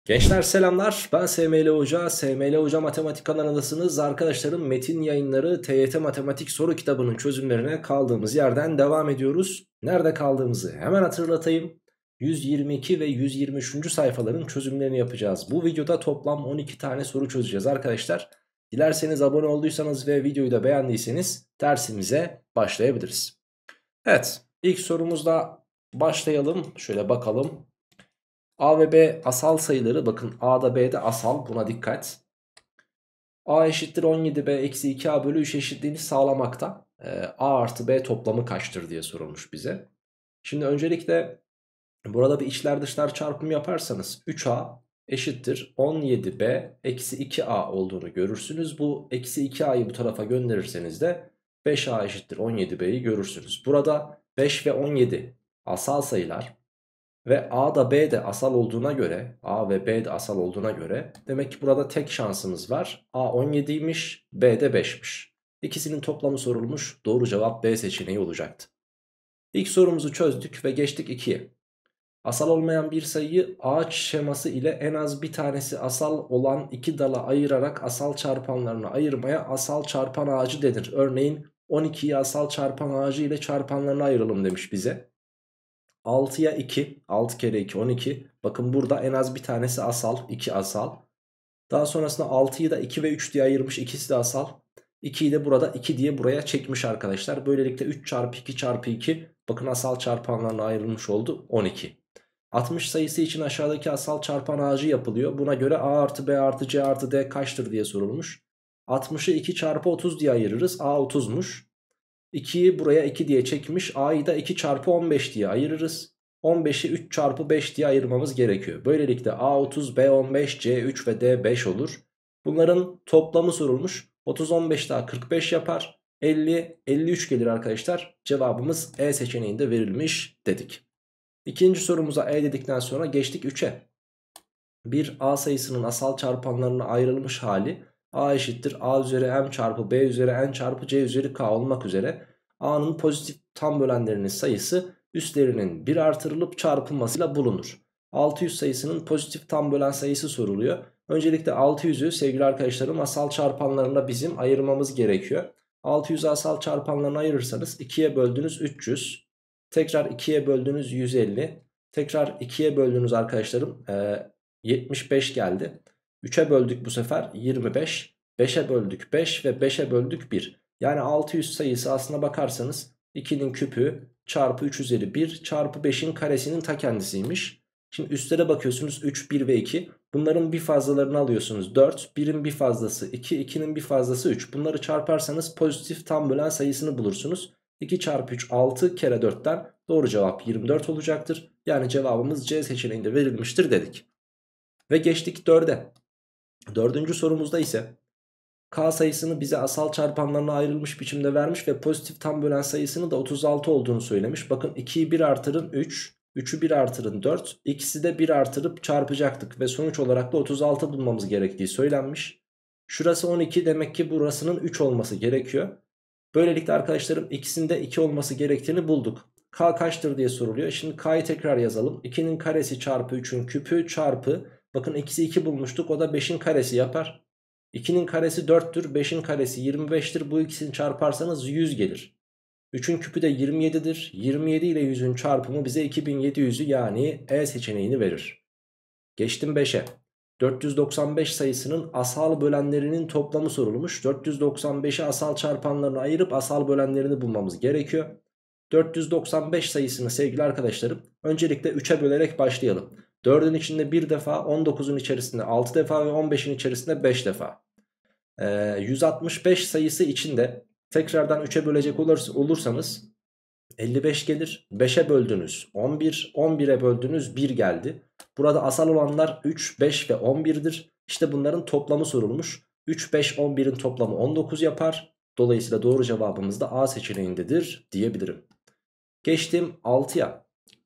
Gençler selamlar, ben SML Hoca, SML Hoca Matematik kanalındasınız. Arkadaşlarım Metin Yayınları TYT Matematik soru kitabının çözümlerine kaldığımız yerden devam ediyoruz. Nerede kaldığımızı hemen hatırlatayım. 122 ve 123. sayfaların çözümlerini yapacağız. Bu videoda toplam 12 tane soru çözeceğiz arkadaşlar. Dilerseniz abone olduysanız ve videoyu da beğendiyseniz dersimize başlayabiliriz. Evet, ilk sorumuzda başlayalım. Şöyle bakalım. A ve B asal sayıları, bakın A'da B'de asal, buna dikkat. A eşittir 17B eksi 2A bölü 3 eşitliğini sağlamakta. A artı B toplamı kaçtır diye sorulmuş bize. Şimdi öncelikle burada bir içler dışlar çarpımı yaparsanız 3A eşittir 17B eksi 2A olduğunu görürsünüz. Bu eksi 2A'yı bu tarafa gönderirseniz de 5A eşittir 17B'yi görürsünüz. Burada 5 ve 17 asal sayılar. Ve A da B de asal olduğuna göre, A ve B de asal olduğuna göre demek ki burada tek şansımız var. A 17'ymiş, B de 5'miş. İkisinin toplamı sorulmuş. Doğru cevap B seçeneği olacaktı. İlk sorumuzu çözdük ve geçtik 2'ye. Asal olmayan bir sayıyı ağaç şeması ile en az bir tanesi asal olan iki dala ayırarak asal çarpanlarına ayırmaya asal çarpan ağacı denir. Örneğin 12'yi asal çarpan ağacı ile çarpanlarına ayıralım demiş bize. 6'ya 2, 6 kere 2 12. Bakın burada en az bir tanesi asal, 2 asal. Daha sonrasında 6'yı da 2 ve 3 diye ayırmış, ikisi de asal. 2'yi de burada 2 diye buraya çekmiş arkadaşlar. Böylelikle 3 çarpı 2 çarpı 2, bakın asal çarpanlarına ayrılmış oldu, 12. 60 sayısı için aşağıdaki asal çarpan ağacı yapılıyor. Buna göre A artı B artı C artı D kaçtır diye sorulmuş. 60'ı 2 çarpı 30 diye ayırırız. A 30'muş. 2'yi buraya 2 diye çekmiş. A'yı da 2 çarpı 15 diye ayırırız. 15'i 3 çarpı 5 diye ayırmamız gerekiyor. Böylelikle A 30, B 15, C 3 ve D 5 olur. Bunların toplamı sorulmuş. 30, 15 daha 45 yapar. 50, 53 gelir arkadaşlar. Cevabımız E seçeneğinde verilmiş dedik. İkinci sorumuza E dedikten sonra geçtik 3'e. Bir A sayısının asal çarpanlarına ayrılmış hali A eşittir A üzeri M çarpı B üzeri N çarpı C üzeri K olmak üzere A'nın pozitif tam bölenlerinin sayısı üstlerinin 1 artırılıp çarpılmasıyla bulunur. 600 sayısının pozitif tam bölen sayısı soruluyor. Öncelikle 600'ü sevgili arkadaşlarım asal çarpanlarına bizim ayırmamız gerekiyor. 600'ü asal çarpanlarına ayırırsanız 2'ye böldünüz 300. Tekrar 2'ye böldünüz 150. Tekrar 2'ye böldünüz arkadaşlarım 75 geldi. 3'e böldük bu sefer 25. 5'e böldük 5 ve 5'e böldük 1. Yani 600 sayısı aslına bakarsanız 2'nin küpü çarpı 3 üzeri 1 çarpı 5'in karesinin ta kendisiymiş. Şimdi üstlere bakıyorsunuz 3, 1 ve 2. Bunların bir fazlalarını alıyorsunuz 4. 1'in bir fazlası 2, 2'nin bir fazlası 3. Bunları çarparsanız pozitif tam bölen sayısını bulursunuz. 2 çarpı 3 6 kere 4'ten doğru cevap 24 olacaktır. Yani cevabımız C seçeneğinde verilmiştir dedik. Ve geçtik 4'e. Dördüncü sorumuzda ise K sayısını bize asal çarpanlarına ayrılmış biçimde vermiş ve pozitif tam bölen sayısını da 36 olduğunu söylemiş. Bakın 2'yi 1 artırın 3, 3'ü 1 artırın 4, ikisi de 1 artırıp çarpacaktık ve sonuç olarak da 36 bulmamız gerektiği söylenmiş. Şurası 12, demek ki burasının 3 olması gerekiyor. Böylelikle arkadaşlarım ikisinde 2 olması gerektiğini bulduk. K kaçtır diye soruluyor. Şimdi K'yı tekrar yazalım. 2'nin karesi çarpı 3'ün küpü çarpı, bakın x'i 2 bulmuştuk, o da 5'in karesi yapar. 2'nin karesi 4'tür, 5'in karesi 25'tir. Bu ikisini çarparsanız 100 gelir. 3'ün küpü de 27'dir. 27 ile 100'ün çarpımı bize 2700'ü, yani E seçeneğini verir. Geçtim 5'e. 495 sayısının asal bölenlerinin toplamı sorulmuş. 495'i asal çarpanlarına ayırıp asal bölenlerini bulmamız gerekiyor. 495 sayısını sevgili arkadaşlarım öncelikle 3'e bölerek başlayalım. 4'ün içinde 1 defa, 19'un içerisinde 6 defa ve 15'in içerisinde 5 defa. 165 sayısı içinde tekrardan 3'e bölecek olursanız 55 gelir. 5'e böldünüz 11, 11'e böldünüz 1 geldi. Burada asal olanlar 3, 5 ve 11'dir. İşte bunların toplamı sorulmuş. 3, 5, 11'in toplamı 19 yapar. Dolayısıyla doğru cevabımız da A seçeneğindedir diyebilirim. Geçtim 6'ya.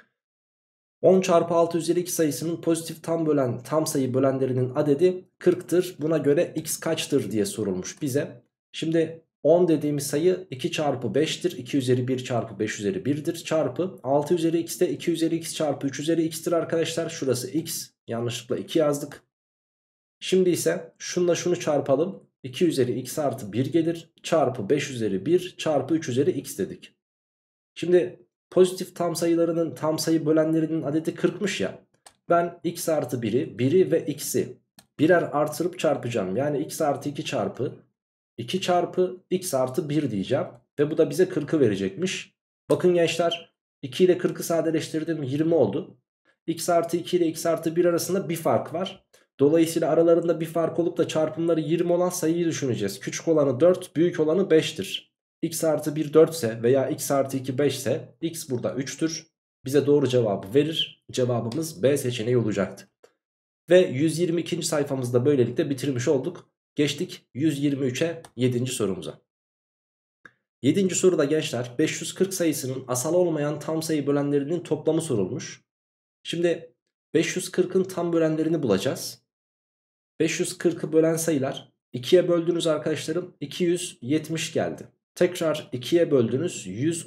10 çarpı 6 üzeri 2 sayısının pozitif tam sayı bölenlerinin adedi 40'tır. Buna göre x kaçtır diye sorulmuş bize. Şimdi 10 dediğimiz sayı 2 çarpı 5'tir. 2 üzeri 1 çarpı 5 üzeri 1'dir. Çarpı 6 üzeri x de 2 üzeri x çarpı 3 üzeri x'tir arkadaşlar. Şurası x. Yanlışlıkla 2 yazdık. Şimdi ise şununla şunu çarpalım. 2 üzeri x artı 1 gelir. Çarpı 5 üzeri 1 çarpı 3 üzeri x dedik. Şimdi pozitif tam sayılarının tam sayı bölenlerinin adedi 40'mış ya. Ben x artı 1'i ve x'i birer artırıp çarpacağım. Yani x artı 2 çarpı 2 çarpı x artı 1 diyeceğim. Ve bu da bize 40'ı verecekmiş. Bakın gençler, 2 ile 40'ı sadeleştirdim, 20 oldu. X artı 2 ile x artı 1 arasında bir fark var. Dolayısıyla aralarında bir fark olup da çarpımları 20 olan sayıyı düşüneceğiz. Küçük olanı 4, büyük olanı 5'tir. X artı 1 4 ise veya x artı 2 5 ise x burada 3'tür. Bize doğru cevabı verir. Cevabımız B seçeneği olacaktı. Ve 122. sayfamızda böylelikle bitirmiş olduk. Geçtik 123'e 7. sorumuza. 7. soruda gençler 540 sayısının asal olmayan tam sayı bölenlerinin toplamı sorulmuş. Şimdi 540'ın tam bölenlerini bulacağız. 540'ı bölen sayılar 2'ye böldünüz arkadaşlarım, 270 geldi. Tekrar 2'ye böldünüz,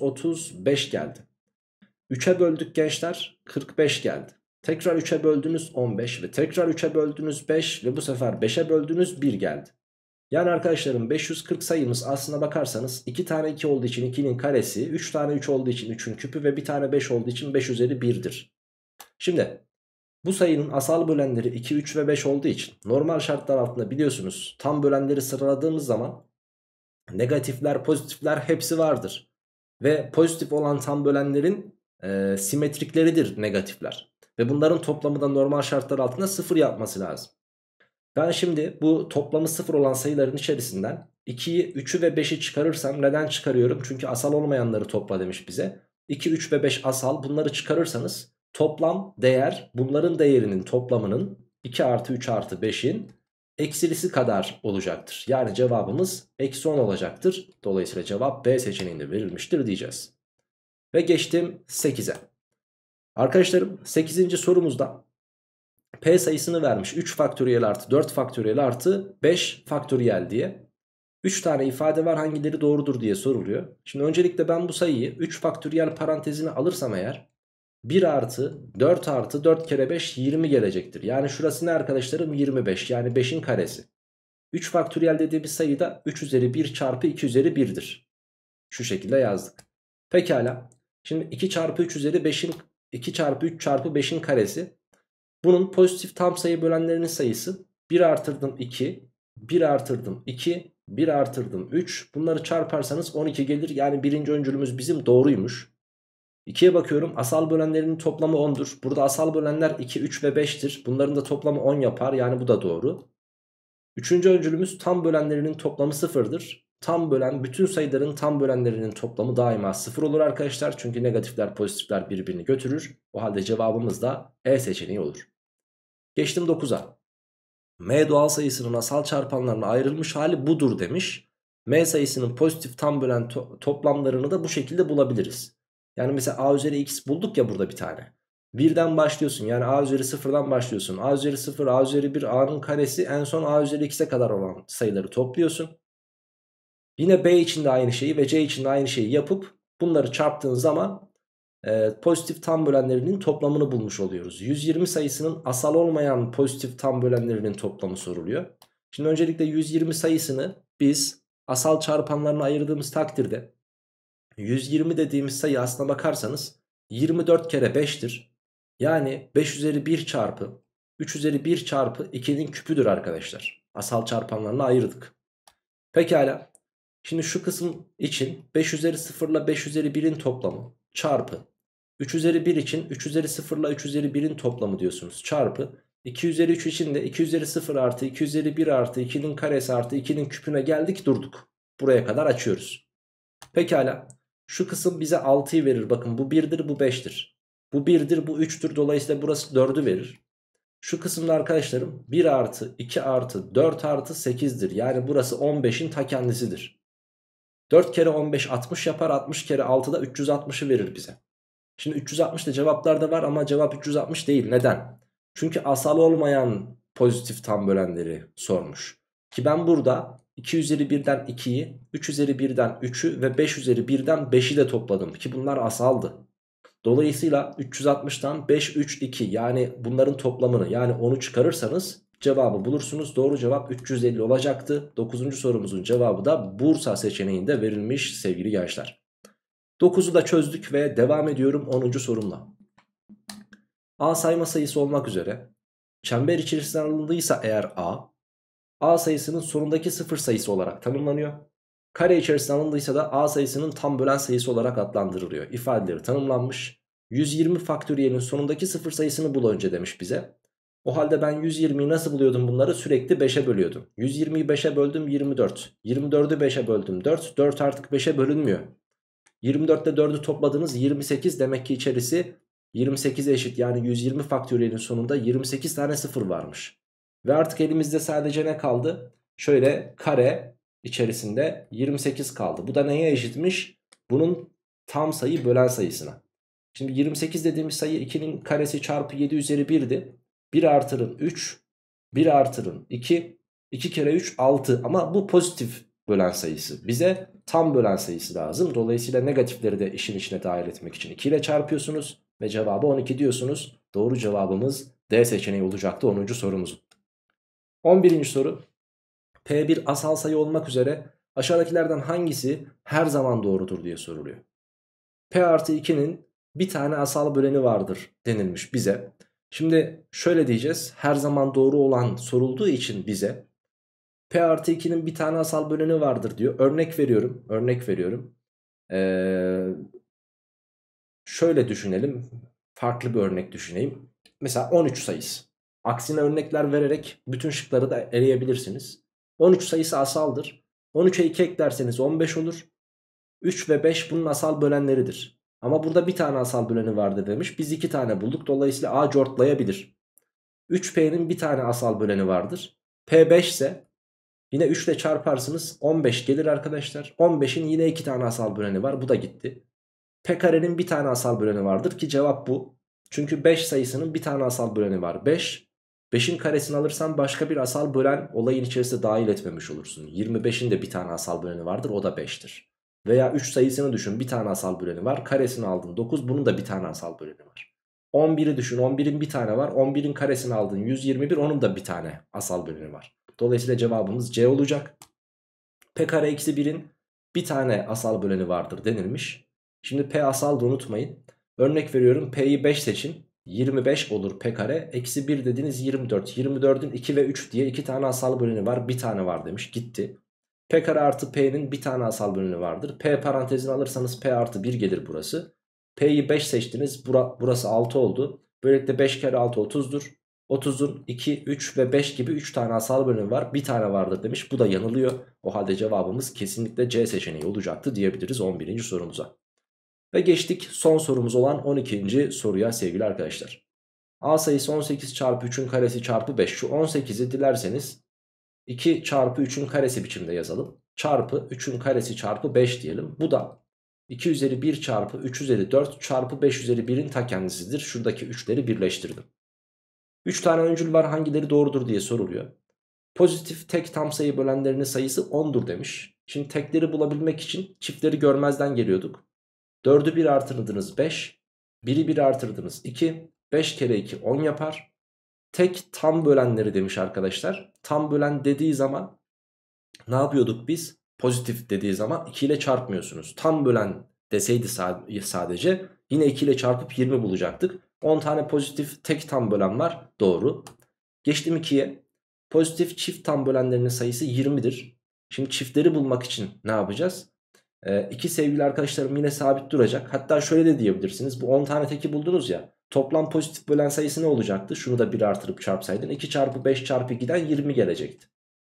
135 geldi. 3'e böldük gençler, 45 geldi. Tekrar 3'e böldünüz 15 ve tekrar 3'e böldünüz 5 ve bu sefer 5'e böldünüz 1 geldi. Yani arkadaşlarım 540 sayımız aslına bakarsanız 2 tane 2 olduğu için 2'nin karesi, 3 tane 3 olduğu için 3'ün küpü ve bir tane 5 olduğu için 5 üzeri 1'dir. Şimdi bu sayının asal bölenleri 2, 3 ve 5 olduğu için normal şartlar altında biliyorsunuz tam bölenleri sıraladığımız zaman negatifler, pozitifler hepsi vardır. Ve pozitif olan tam bölenlerin simetrikleridir negatifler. Ve bunların toplamı da normal şartlar altında 0 yapması lazım. Ben şimdi bu toplamı 0 olan sayıların içerisinden 2'yi, 3'ü ve 5'i çıkarırsam, neden çıkarıyorum? Çünkü asal olmayanları topla demiş bize. 2, 3 ve 5 asal, bunları çıkarırsanız toplam değer bunların değerinin toplamının 2 artı 3 artı 5'in eksilisi kadar olacaktır. Yani cevabımız eksi 10 olacaktır. Dolayısıyla cevap B seçeneğinde verilmiştir diyeceğiz. Ve geçtim 8'e. Arkadaşlarım 8. sorumuzda P sayısını vermiş 3 faktöriyel artı 4 faktöriyel artı 5 faktöriyel diye. 3 tane ifade var, hangileri doğrudur diye soruluyor. Şimdi öncelikle ben bu sayıyı 3 faktöriyel parantezine alırsam eğer 1 artı 4 artı 4 kere 5 20 gelecektir. Yani şurası ne arkadaşlarım? 25, yani 5'in karesi. 3 faktöriyel dediğimiz sayı da 3 üzeri 1 çarpı 2 üzeri 1'dir. Şu şekilde yazdık. Pekala. Şimdi 2 çarpı 3 üzeri 5'in 2 çarpı 3 çarpı 5'in karesi. Bunun pozitif tam sayı bölenlerinin sayısı 1 artırdım 2, 1 artırdım 2, 1 artırdım 3. Bunları çarparsanız 12 gelir. Yani birinci öncülümüz bizim doğruymuş. 2'ye bakıyorum, asal bölenlerinin toplamı 10'dur. Burada asal bölenler 2, 3 ve 5'tir. Bunların da toplamı 10 yapar. Yani bu da doğru. Üçüncü öncülümüz tam bölenlerinin toplamı 0'dır. Tam bölen, bütün sayıların tam bölenlerinin toplamı daima 0 olur arkadaşlar. Çünkü negatifler pozitifler birbirini götürür. O halde cevabımız da E seçeneği olur. Geçtim 9'a. M doğal sayısının asal çarpanlarına ayrılmış hali budur demiş. M sayısının pozitif tam bölen toplamlarını da bu şekilde bulabiliriz. Yani mesela a üzeri x bulduk ya burada bir tane. Birden başlıyorsun, yani a üzeri 0'dan başlıyorsun. A üzeri 0, a üzeri 1, a'nın karesi, en son a üzeri x'e kadar olan sayıları topluyorsun. Yine b için de aynı şeyi ve c için de aynı şeyi yapıp bunları çarptığın zaman pozitif tam bölenlerinin toplamını bulmuş oluyoruz. 120 sayısının asal olmayan pozitif tam bölenlerinin toplamı soruluyor. Şimdi öncelikle 120 sayısını biz asal çarpanlarına ayırdığımız takdirde 120 dediğimiz sayı aslına bakarsanız 24 kere 5'tir. Yani 5 üzeri 1 çarpı 3 üzeri 1 çarpı 2'nin küpüdür arkadaşlar. Asal çarpanlarına ayırdık. Pekala. Şimdi şu kısım için 5 üzeri 0 ile 5 üzeri 1'in toplamı çarpı 3 üzeri 1 için 3 üzeri 0 ile 3 üzeri 1'in toplamı diyorsunuz. Çarpı 2 üzeri 3 için de 2 üzeri 0 artı 2 üzeri 1 artı 2'nin karesi artı 2'nin küpüne geldik, durduk. Buraya kadar açıyoruz. Pekala. Şu kısım bize 6'yı verir. Bakın bu 1'dir, bu 5'tir. Bu 1'dir, bu 3'tür. Dolayısıyla burası 4'ü verir. Şu kısımda arkadaşlarım 1 artı 2 artı 4 artı 8'dir. Yani burası 15'in ta kendisidir. 4 kere 15 60 yapar. 60 kere 6 da 360'ı verir bize. Şimdi 360 da cevaplarda var ama cevap 360 değil. Neden? Çünkü asal olmayan pozitif tam bölenleri sormuş. Ki ben burada 2 üzeri 1'den 2'yi, 3 üzeri 1'den 3'ü ve 5 üzeri 1'den 5'i de topladım ki bunlar asaldı. Dolayısıyla 360'tan 5, 3, 2 yani bunların toplamını yani 10'u çıkarırsanız cevabı bulursunuz. Doğru cevap 350 olacaktı. 9. sorumuzun cevabı da Bursa seçeneğinde verilmiş sevgili gençler. 9'u da çözdük ve devam ediyorum 10. sorumla. A sayma sayısı olmak üzere çember içerisinden alındıysa eğer A sayısının sonundaki sıfır sayısı olarak tanımlanıyor. Kare içerisinden alındıysa da A sayısının tam bölen sayısı olarak adlandırılıyor. İfadeleri tanımlanmış. 120 faktöriyelin sonundaki sıfır sayısını bul önce demiş bize. O halde ben 120'yi nasıl buluyordum bunları? Sürekli 5'e bölüyordum. 120'yi 5'e böldüm 24. 24'ü 5'e böldüm 4. 4 artık 5'e bölünmüyor. 24 ile 4'ü topladınız 28, demek ki içerisi 28'e eşit. Yani 120 faktöriyelin sonunda 28 tane sıfır varmış. Ve artık elimizde sadece ne kaldı? Şöyle kare içerisinde 28 kaldı. Bu da neye eşitmiş? Bunun tam sayı bölen sayısına. Şimdi 28 dediğimiz sayı 2'nin karesi çarpı 7 üzeri 1'di. 1 artırın 3, 1 artırın 2, 2 kere 3 6 ama bu pozitif bölen sayısı. Bize tam bölen sayısı lazım. Dolayısıyla negatifleri de işin içine dahil etmek için 2 ile çarpıyorsunuz ve cevabı 12 diyorsunuz. Doğru cevabımız D seçeneği olacaktı 10. sorumuzun. 11. soru. P bir asal sayı olmak üzere aşağıdakilerden hangisi her zaman doğrudur diye soruluyor. P artı 2'nin bir tane asal böleni vardır denilmiş bize. Şimdi şöyle diyeceğiz. Her zaman doğru olan sorulduğu için bize P artı 2'nin bir tane asal böleni vardır diyor. Örnek veriyorum. Örnek veriyorum. Şöyle düşünelim. Farklı bir örnek düşüneyim. Mesela 13 sayısı. Aksine örnekler vererek bütün şıkları da eleyebilirsiniz. 13 sayısı asaldır. 13'e 2 eklerseniz 15 olur. 3 ve 5 bunun asal bölenleridir. Ama burada bir tane asal böleni vardı demiş. Biz 2 tane bulduk. Dolayısıyla A cortlayabilir. 3P'nin bir tane asal böleni vardır. P 5 ise yine 3 ile çarparsınız 15 gelir arkadaşlar. 15'in yine 2 tane asal böleni var. Bu da gitti. P karenin bir tane asal böleni vardır ki cevap bu. Çünkü 5 sayısının bir tane asal böleni var. 5. 5'in karesini alırsan başka bir asal bölen olayın içerisine dahil etmemiş olursun. 25'in de bir tane asal böleni vardır, o da 5'tir. Veya 3 sayısını düşün, bir tane asal böleni var. Karesini aldın 9, bunun da bir tane asal böleni var. 11'i düşün, 11'in bir tane var. 11'in karesini aldın 121, onun da bir tane asal böleni var. Dolayısıyla cevabımız C olacak. P kare eksi 1'in bir tane asal böleni vardır denilmiş. Şimdi P asal da unutmayın. Örnek veriyorum, P'yi 5 seçin. 25 olur P kare. Eksi 1 dediniz 24. 24'ün 2 ve 3 diye 2 tane asal böleni var. Bir tane var demiş, gitti. P kare artı P'nin bir tane asal böleni vardır. P parantezini alırsanız P artı 1 gelir burası. P'yi 5 seçtiniz. Burası 6 oldu. Böylelikle 5 kere 6 30'dur. 30'un 2, 3 ve 5 gibi 3 tane asal bölümü var. Bir tane vardır demiş. Bu da yanılıyor. O halde cevabımız kesinlikle C seçeneği olacaktı diyebiliriz 11. sorumuza. Ve geçtik son sorumuz olan 12. soruya sevgili arkadaşlar. A sayısı 18 çarpı 3'ün karesi çarpı 5. Şu 18'i dilerseniz 2 çarpı 3'ün karesi biçimde yazalım. Çarpı 3'ün karesi çarpı 5 diyelim. Bu da 2 üzeri 1 çarpı 3 üzeri 4 çarpı 5 üzeri 1'in ta kendisidir. Şuradaki 3'leri birleştirdim. 3 tane öncül var, hangileri doğrudur diye soruluyor. Pozitif tek tam sayı bölenlerinin sayısı 10'dur demiş. Şimdi tekleri bulabilmek için çiftleri görmezden geliyorduk. 4'ü 1 artırdınız 5. 1'i 1 artırdınız 2. 5 kere 2 10 yapar. Tek tam bölenleri demiş arkadaşlar. Tam bölen dediği zaman ne yapıyorduk biz? Pozitif dediği zaman 2 ile çarpmıyorsunuz. Tam bölen deseydi sadece yine 2 ile çarpıp 20 bulacaktık. 10 tane pozitif tek tam bölen var. Doğru. Geçtim 2'ye. Pozitif çift tam bölenlerinin sayısı 20'dir. Şimdi çiftleri bulmak için ne yapacağız? İki sevgili arkadaşlarım yine sabit duracak. Hatta şöyle de diyebilirsiniz. Bu 10 tane teki buldunuz ya. Toplam pozitif bölen sayısı ne olacaktı? Şunu da 1 artırıp çarpsaydın. 2 çarpı 5 çarpı 2'den 20 gelecekti.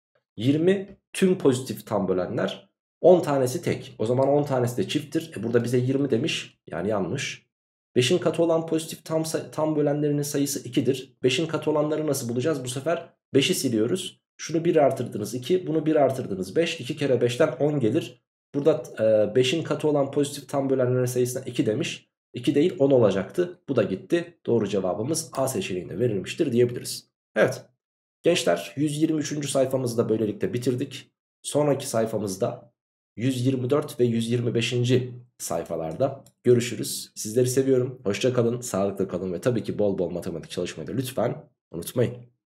20 tüm pozitif tam bölenler. 10 tanesi tek. O zaman 10 tanesi de çifttir. Burada bize 20 demiş. Yani yanlış. 5'in katı olan pozitif tam bölenlerinin sayısı 2'dir. 5'in katı olanları nasıl bulacağız? Bu sefer 5'i siliyoruz. Şunu 1 artırdınız 2. Bunu 1 artırdınız 5. 2 kere 5'ten 10 gelir. Burada 5'in katı olan pozitif tam bölenlerin sayısına 2 demiş. 2 değil 10 olacaktı. Bu da gitti. Doğru cevabımız A seçeneğinde verilmiştir diyebiliriz. Evet. Gençler 123. sayfamızı da böylelikle bitirdik. Sonraki sayfamızda 124 ve 125. sayfalarda görüşürüz. Sizleri seviyorum. Hoşça kalın, sağlıklı kalın ve tabii ki bol bol matematik çalışmayı da lütfen unutmayın.